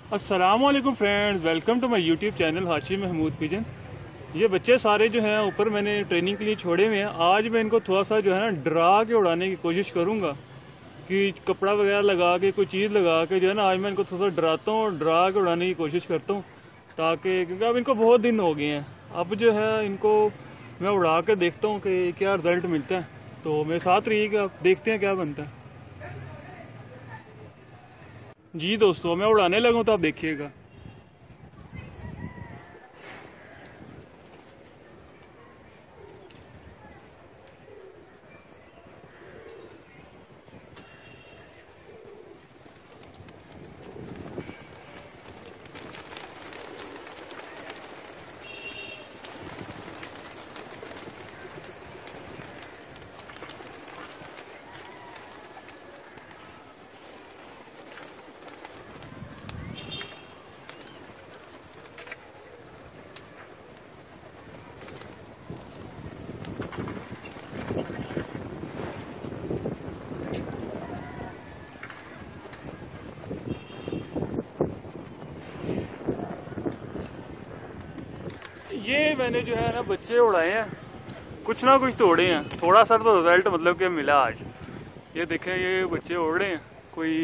अस्सलामुअलैकुम friends, welcome to my YouTube channel Hashim Mahmood pigeon. ये बच्चे सारे जो हैं ऊपर मैंने ट्रेनिंग के लिए छोड़े हुए हैं। आज मैं इनको थोड़ा सा जो है ना डरा के उड़ाने की कोशिश करूंगा कि कपड़ा वगैरह लगा के कोई चीज़ लगा के जो है ना आज मैं इनको थोड़ा सा डराता हूँ, डरा के उड़ाने की कोशिश करता हूँ ताकि, क्योंकि अब इनको बहुत दिन हो गए हैं। अब जो है इनको मैं उड़ा के देखता हूँ कि क्या रिजल्ट मिलता है। तो मेरे साथ रहिएगा, देखते हैं क्या बनता है। जी दोस्तों, मैं उड़ाने लगा हूँ तो आप देखिएगा। ये मैंने जो है ना बच्चे उड़ाए हैं, कुछ ना कुछ तो उड़े हैं। थोड़ा सा तो रिजल्ट मतलब कि मिला आज। ये देखें, ये बच्चे उड़ रहे हैं। कोई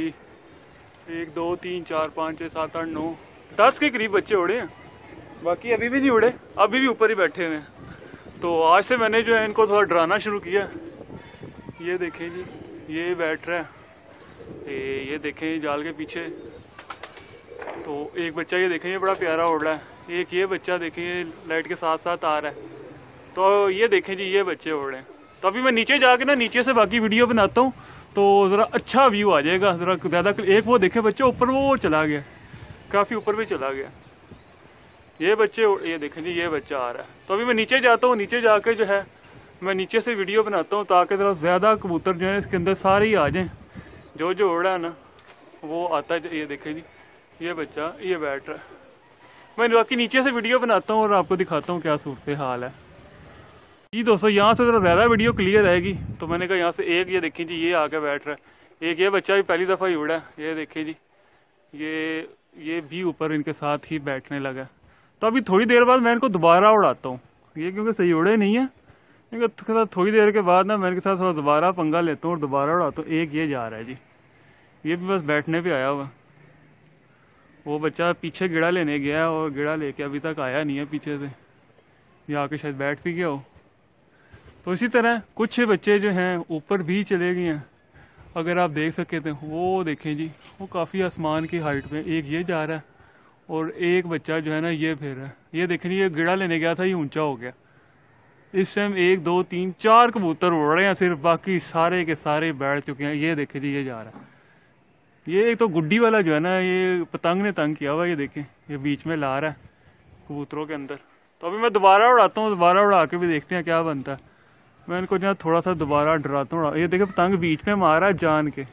1 2 3 4 5 6 7 8 9 10 के करीब बच्चे उड़े हैं। बाकी अभी भी नहीं उड़े, अभी भी ऊपर ही बैठे हुए हैं। तो आज से मैंने जो है इनको थोड़ा डराना शुरू किया। ये देखें जी, ये बैठ रहा है, ये देखें जाल के पीछे। तो एक बच्चा ये देखें, ये बड़ा प्यारा उड़ रहा है। एक ये बच्चा देखें, ये लाइट के साथ साथ आ रहा है। तो ये देखें जी, ये बच्चे उड़ रहे हैं। तो अभी मैं नीचे जाके ना नीचे से बाकी वीडियो बनाता हूँ तो ज़रा अच्छा व्यू आ जाएगा, ज़रा ज़्यादा। एक वो देखें बच्चा ऊपर, वो चला गया, काफ़ी ऊपर भी चला गया। ये बच्चे, ये देखें जी, ये बच्चा आ रहा है। तो अभी मैं नीचे जाता हूँ, नीचे जाके जो है मैं नीचे से वीडियो बनाता हूँ ताकि ज़रा ज़्यादा कबूतर जो है इसके अंदर सारे ही आ जाएँ। जो उड़ रहा है ना वो आता है। ये देखें जी, ये बच्चा ये बैठ रहा है। मैं बाकी नीचे से वीडियो बनाता हूँ और आपको दिखाता हूँ क्या सूरत हाल है। जी दोस्तों, यहाँ से ज़रा ज़्यादा वीडियो क्लियर आएगी। तो मैंने कहा यहाँ से एक, ये देखें जी, ये आके बैठ रहा है। एक ये बच्चा भी पहली दफ़ा ही उड़ा है। ये देखें जी, ये भी ऊपर इनके साथ ही बैठने लगा। तो अभी थोड़ी देर बाद मैं इनको दोबारा उड़ाता हूँ। ये क्योंकि सही उड़े नहीं है, क्योंकि थोड़ी देर के बाद ना मैं इनके साथ थोड़ा दोबारा पंगा लेता हूँ और दोबारा उड़ाता हूँ। एक ये जा रहा है जी, ये भी बस बैठने पर आया हुआ। वो बच्चा पीछे गिड़ा लेने गया और गिड़ा लेके अभी तक आया नहीं है पीछे से, या आके शायद बैठ भी गया हो। तो इसी तरह कुछ बच्चे जो हैं ऊपर भी चले गए हैं। अगर आप देख सके तो वो देखें जी, वो काफ़ी आसमान की हाइट पे एक ये जा रहा है और एक बच्चा जो है ना ये फिर रहा है। ये देखें, ये गिड़ा लेने गया था, ये ऊंचा हो गया। इस टाइम 1 2 3 4 कबूतर उड़ रहे हैं सिर्फ, बाकी सारे के सारे बैठ चुके हैं। ये देखें जी, ये जा रहा है। ये एक तो गुड्डी वाला जो है ना, ये पतंग ने तंग किया हुआ। ये देखें, ये बीच में ला रहा है कबूतरों के अंदर। तो अभी मैं दोबारा उड़ाता हूँ, दोबारा उड़ा के भी देखते हैं क्या बनता है। मैं इनको जो है थोड़ा सा दोबारा डराता हूँ। ये देखें, पतंग बीच में मारा है जान के।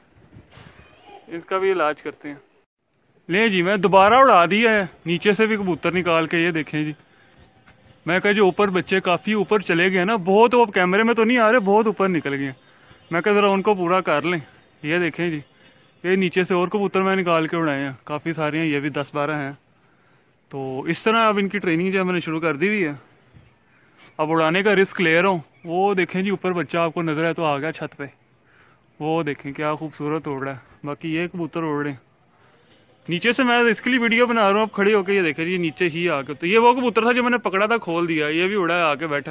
इसका भी इलाज करते हैं। ले जी, मैं दोबारा उड़ा दिया है, नीचे से भी कबूतर निकाल के। ये देखें जी, मैं कहा जो ऊपर बच्चे काफ़ी ऊपर चले गए ना, बहुत, वो कैमरे में तो नहीं आ रहे, बहुत ऊपर निकल गए। मैं कहा ज़रा उनको पूरा कर लें। ये देखें जी, ये नीचे से और कबूतर मैं निकाल के उड़ाए हैं, काफ़ी सारे हैं, ये भी 10-12 हैं। तो इस तरह अब इनकी ट्रेनिंग जो है मैंने शुरू कर दी हुई है। अब उड़ाने का रिस्क ले रहा हूँ। वो देखें जी, ऊपर बच्चा आपको नजर है तो आ गया छत पे। वो देखें क्या खूबसूरत उड़ रहा है। बाकी ये कबूतर उड़ रहे हैं नीचे से। मैं इसके लिए वीडियो बना रहा हूँ अब खड़े होकर। ये देखें जी, नीचे ही आके। तो ये वो कबूतर था जो मैंने पकड़ा था, खोल दिया, ये भी उड़ा है, आके बैठा।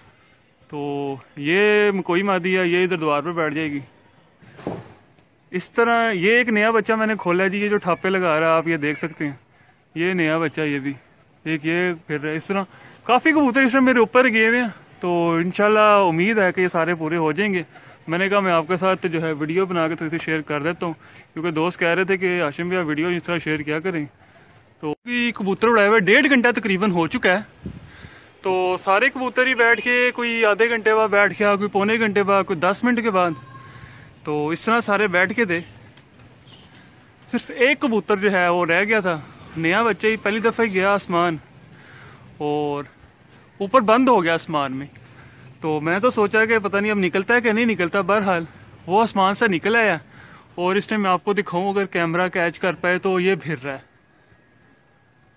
तो ये कोई मादी है, ये इधर द्वार पर बैठ जाएगी। इस तरह ये एक नया बच्चा मैंने खोला जी, ये जो ठापे लगा रहा है, आप ये देख सकते हैं। ये नया बच्चा, ये भी एक ये फिर इस तरह काफ़ी कबूतर इस तरह मेरे ऊपर गए हुए हैं। तो इंशाल्लाह उम्मीद है कि ये सारे पूरे हो जाएंगे। मैंने कहा मैं आपके साथ जो है वीडियो बना के तो इसे शेयर कर देता हूँ, क्योंकि दोस्त कह रहे थे कि हाशिम भैया वीडियो इस तरह शेयर क्या करें। तो कबूतर उड़ाए हुए 1.5 घंटा तकरीबन हो चुका है। तो सारे कबूतर ही बैठ के, कोई आधे घंटे बाद बैठ गया, कोई पौने घंटे बाद, कोई 10 मिनट के बाद। तो इस तरह सारे बैठ के थे। सिर्फ एक कबूतर जो है वो रह गया था, नया बच्चा ही पहली दफ़ा ही गया आसमान और ऊपर बंद हो गया आसमान में। तो मैं तो सोचा कि पता नहीं अब निकलता है कि नहीं निकलता। बहरहाल वो आसमान से निकल आया और इस टाइम मैं आपको दिखाऊं, अगर कैमरा कैच कर पाए तो ये फिर रहा है।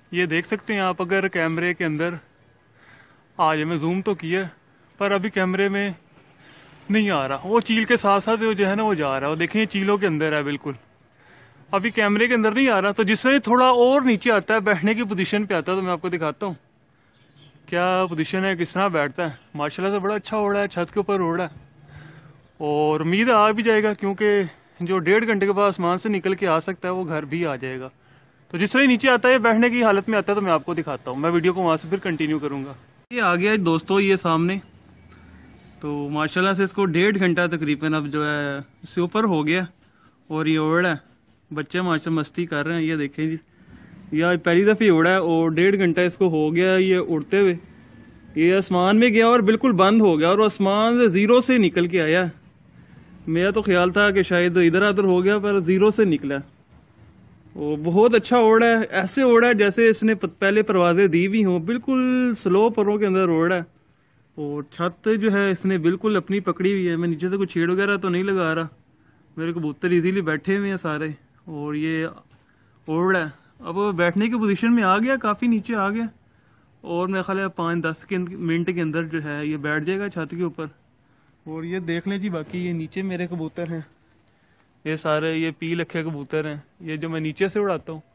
ये देख सकते हैं आप अगर कैमरे के अंदर आज मैं जूम तो किया पर अभी कैमरे में नहीं आ रहा। वो चील के साथ साथ जो है ना वो जा रहा है। वो देखें चीलों के अंदर है बिल्कुल, अभी कैमरे के अंदर नहीं आ रहा। तो जिससे थोड़ा और नीचे आता है, बैठने की पोजीशन पे आता है, तो मैं आपको दिखाता हूँ क्या पोजीशन है, किस तरह बैठता है। माशाल्लाह से बड़ा अच्छा उड़ा है, छत के ऊपर उड़ा है और उम्मीद आ भी जाएगा क्योंकि जो 1.5 घंटे के बाद आसमान से निकल के आ सकता है वो घर भी आ जाएगा। तो जिस तरह नीचे आता है बैठने की हालत में आता है तो मैं आपको दिखाता हूँ। मैं वीडियो को वहाँ से फिर कंटिन्यू करूँगा। ये आ गया दोस्तों ये सामने, तो माशाल्लाह से इसको 1.5 घंटा तकरीबन अब जो है इससे ऊपर हो गया और ये उड़ा है। बच्चे माशाल्लाह मस्ती कर रहे हैं। ये देखें जी, यह पहली दफ़े उड़ा है और 1.5 घंटा इसको हो गया ये उड़ते हुए। ये आसमान में गया और बिल्कुल बंद हो गया और आसमान से ज़ीरो से निकल के आया। मेरा तो ख्याल था कि शायद इधर उधर हो गया पर ज़ीरो से निकला। वो बहुत अच्छा उड़ा है, ऐसे उड़ा है जैसे इसने पहले परवाजें दी भी हों, बिल्कुल स्लो परों के अंदर उड़ा है। और छत जो है इसने बिल्कुल अपनी पकड़ी हुई है। मैं नीचे से कुछ छेड़ वगैरह तो नहीं लगा रहा, मेरे कबूतर इजीली बैठे हुए हैं सारे और ये उड़ रहा है। अब बैठने की पोजीशन में आ गया, काफ़ी नीचे आ गया और मेरे ख्याल 5-10 मिनट के अंदर जो है ये बैठ जाएगा छत के ऊपर। और ये देख लें जी, बाकी ये नीचे मेरे कबूतर हैं, ये सारे ये पी लखे कबूतर हैं, ये जो मैं नीचे से उड़ाता हूँ।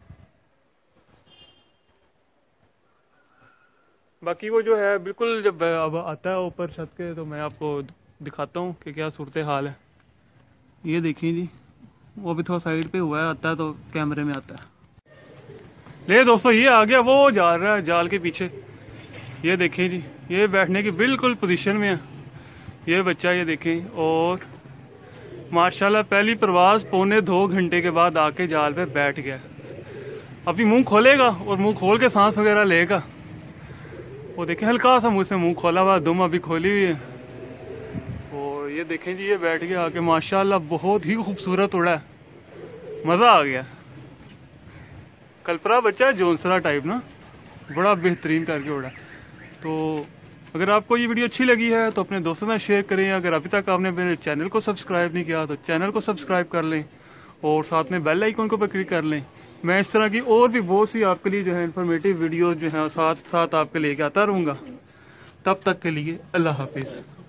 बाकी वो जो है बिल्कुल जब अब आता है ऊपर छत के तो मैं आपको दिखाता हूँ कि क्या सूरत हाल है। ये देखिए जी, वो भी थोड़ा साइड पे हुआ है, आता है तो कैमरे में आता है। ले दोस्तों ये आ गया, वो जा रहा है जाल के पीछे। ये देखें जी, ये बैठने की बिल्कुल पोजीशन में है ये बच्चा, ये देखें। और माशाल्लाह पहली परवाज 1.25 घंटे के बाद आके जाल पे बैठ गया। अभी मुंह खोलेगा और मुंह खोल के सांस वगैरह लेगा। वो देखें हल्का सा मुंह से मुंह खोला हुआ, दुम अभी खोली हुई है। और ये देखें जी, ये बैठ गया आके माशाल्लाह, बहुत ही खूबसूरत उड़ा है, मज़ा आ गया। कल्परा बच्चा है जोनसरा टाइप ना, बड़ा बेहतरीन करके उड़ा। तो अगर आपको ये वीडियो अच्छी लगी है तो अपने दोस्तों में शेयर करें। अगर अभी तक आपने मेरे चैनल को सब्सक्राइब नहीं किया तो चैनल को सब्सक्राइब कर लें और साथ में बेल आइकन को क्लिक कर लें। मैं इस तरह की और भी बहुत सी आपके लिए जो है इन्फॉर्मेटिव वीडियो जो है साथ साथ आपके लेके आता रहूँगा। तब तक के लिए अल्लाह हाफिज़।